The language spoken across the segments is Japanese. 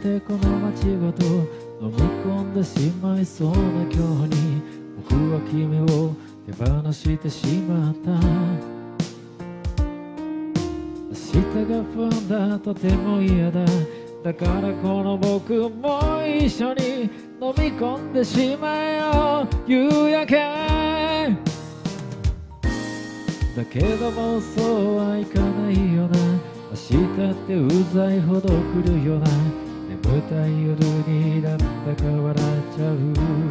てこの街ごと飲み込んでしまいそうな今日に僕は君を手放してしまった。明日が不安だ、とても嫌だ。だからこの僕も一緒に飲み込んでしまえよ夕焼け。だけどもそうはいかないよな。明日ってうざいほど来るよな。眠たい夜になんだか笑っちゃう。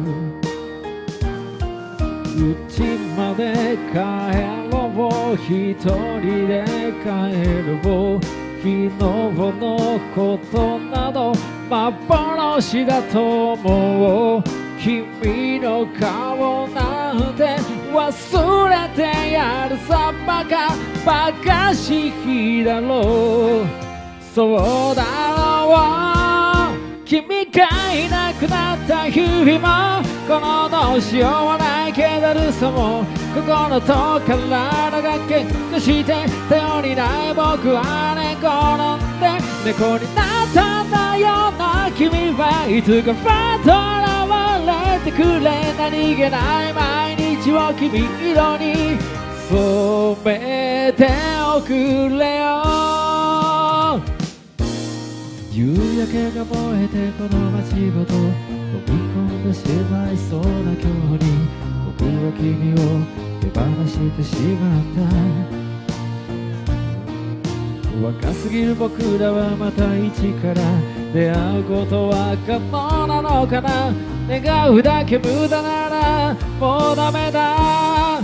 家まで帰ろう、一人で帰ろう。昨日のことなど幻だと思う。君の顔なんて忘れてやるさ。バカしきだろう。そうだろう。君がいなくなった日々もこのどうしようもない気だるさも心と体が喧嘩して頼りない僕は寝転んで猫になったんだよな。君はいつかとらわれてくれ。何気ない毎日を君色に染めておくれよ。夕焼けが燃えてこの街ごと飲み込んでしまいそうな今日に僕は君を手放してしまった。若すぎる僕らはまた一から出会うことは可能なのかな。願うだけ無駄ならもうダメだ。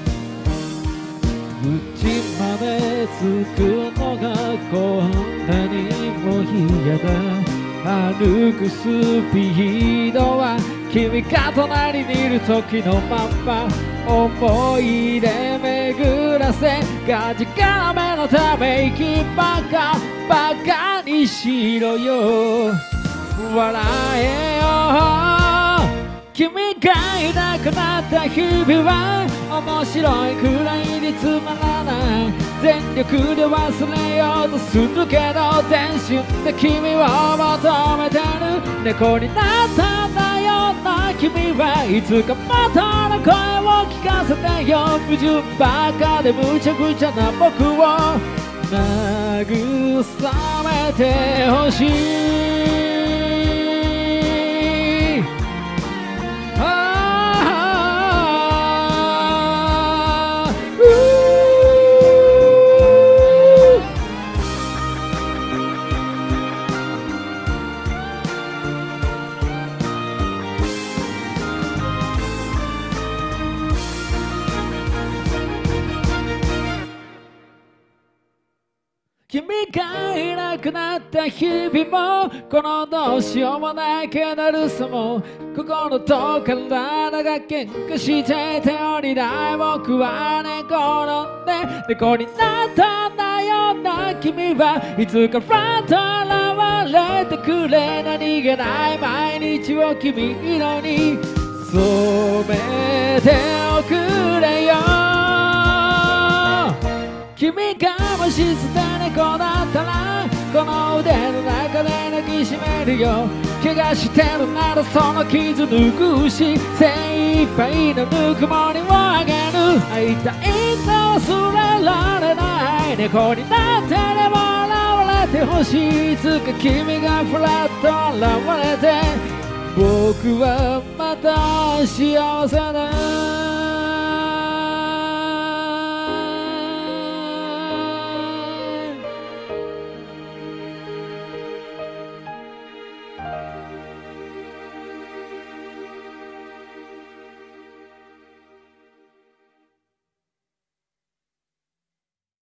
家まで着くのがこんなにも嫌だ。歩くスピードは君が隣にいる時のまんま。思い出巡らせガジカラメのため息バカにしろよ。笑えよ。君がいなくなった日々は面白いくらいにつまらない。全力で忘れようとするけど全身で君を求めてる。猫になったんだよな。君はいつかまたの声を聞かせてよ。矛盾ばかでむちゃくちゃな僕を慰めてほしい。君がいなくなった日々もこのどうしようもない気だるさも心と体が喧嘩して頼りない僕は寝転んで猫になったんだよな。君はいつからとらわれてくれ。何気ない毎日を君色に染めておくれよ。君がもし捨て猫だったらこの腕の中で抱きしめるよ。怪我してるならその傷拭くし精一杯のぬくもりをあげる。会いたいと忘れられない猫になってでも現れてほしい。いつか君がふらっと現れて僕はまた幸せだ。